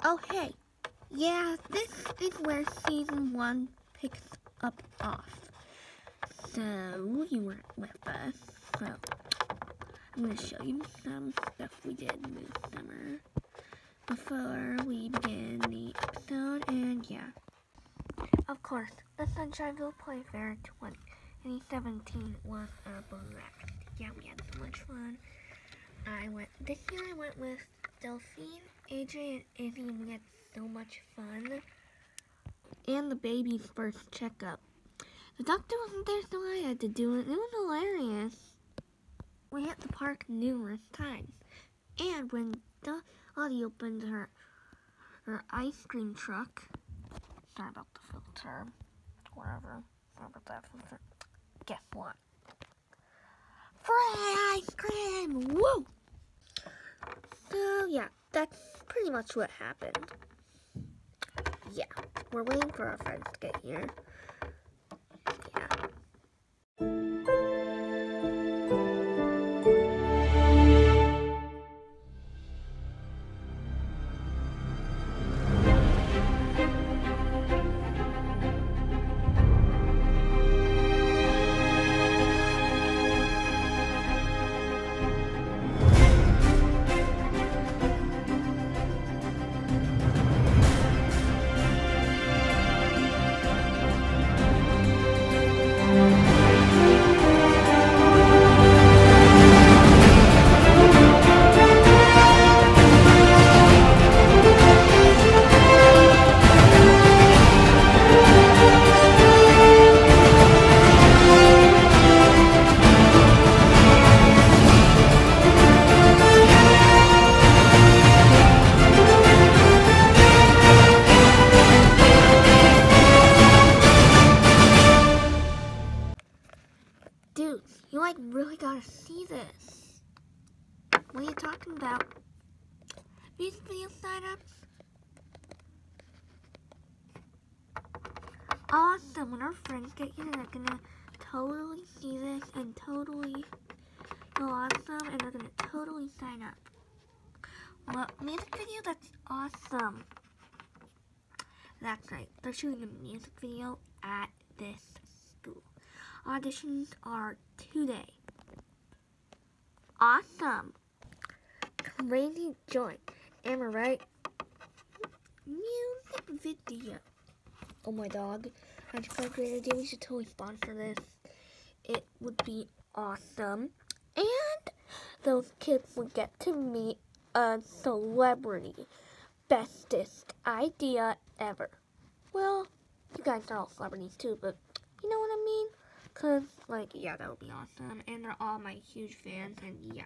Oh hey, yeah, this is where season 1 picks up off. So, you weren't with us, so I'm going to show you some stuff we did this summer before we begin the episode, and yeah. Of course, the Sunshine-Ville Playfair 2017 was a blast. Yeah, we had so much fun. This year I went with Delphine, AJ, and Izzy, and we had so much fun. And the baby's first checkup. The doctor wasn't there, so I had to do it. It was hilarious. We hit the park numerous times. And when Dottie opened her ice cream truck, sorry about the filter, whatever, sorry about that filter, guess what? Free ice cream! Woo! So, yeah, that's pretty much what happened. Yeah, we're waiting for our friends to get here. Yeah. Dude, you really gotta see this. What are you talking about? These video sign-ups? Awesome, when our friends get here, they're gonna totally see this and totally go awesome, and they're gonna totally sign up. Well, music video, that's awesome. That's right, they're shooting a music video at this school. Auditions are today. Awesome. Crazy joy. Am I right? Music video. Oh my dog. I just got a great idea. We should totally sponsor this. It would be awesome. And those kids would get to meet a celebrity. Bestest idea ever. Well, you guys are all celebrities too, but you know what I mean? Cause, yeah, that would be awesome. And they're all my huge fans, and yeah.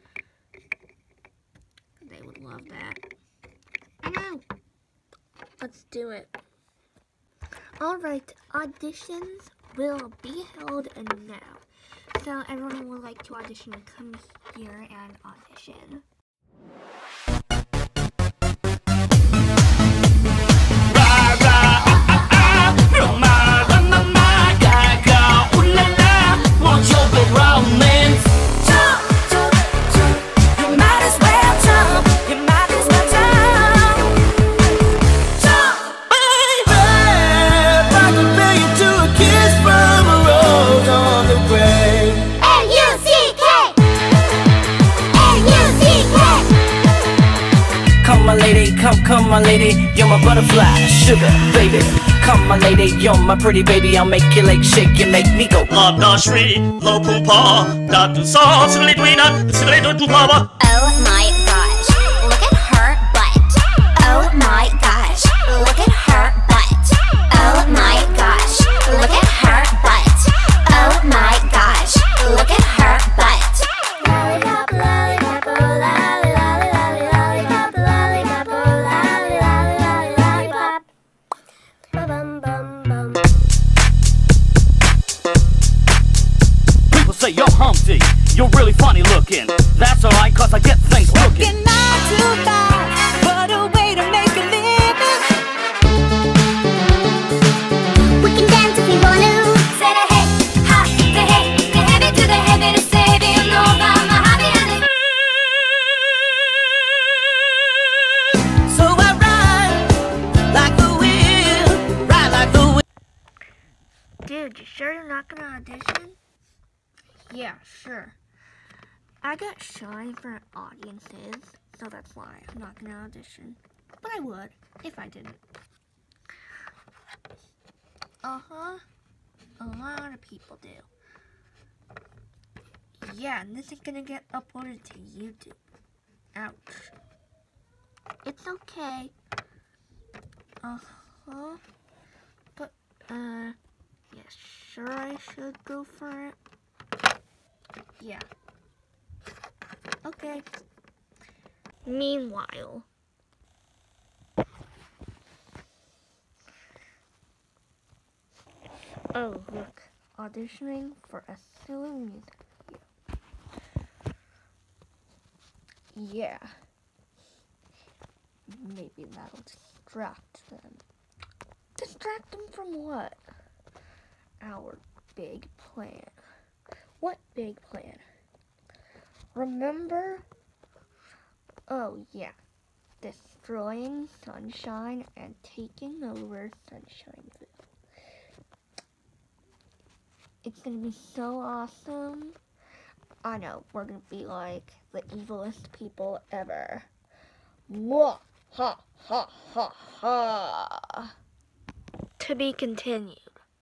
They would love that. I know. Let's do it. Alright, auditions will be held now. So, everyone who would like to audition, come here and audition. Come my lady, you're my butterfly, sugar baby. Come my lady, you're my pretty baby. I'll make your legs shake and make me go. Shri, Lopumpa, Datu Sa, Silidwina, Silidutupava. Oh my gosh, look at her butt. Oh my gosh, look at her butt. Oh my gosh, look at her butt. Oh my gosh, look at her butt. Lollipop, lollipop, oh lolly, lolly, lolly, lollipop, lollipop, oh lolly, lolly, lolly, lollipop. Bum bum bum. People say you're Humpty, you're really funny looking. That's alright, cause I you sure you're not gonna audition? Yeah, sure. I get shy for audiences, so that's why I'm not gonna audition. But I would, if I didn't. Uh-huh. A lot of people do. Yeah, and this is gonna get uploaded to YouTube. Ouch. It's okay. Uh-huh. But, yeah, sure I should go for it? Yeah. Okay. Meanwhile. Oh, look. Auditioning for a silly music video. Yeah. Maybe that'll distract them. Distract them from what? Our big plan. What big plan? Remember? Oh, yeah. Destroying Sunshine and taking over Sunshineville. It's gonna be so awesome. I know, we're gonna be like the evilest people ever. Mwah! Ha ha ha ha! To be continued.